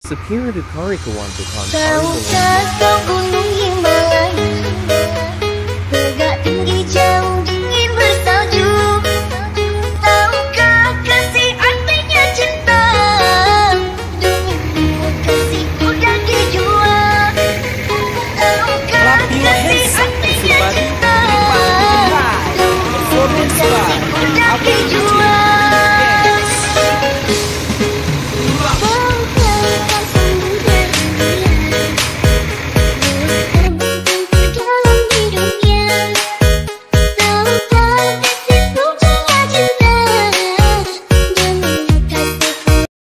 Supir to Cari Kawan Bukan Cari Tahukah kau gunung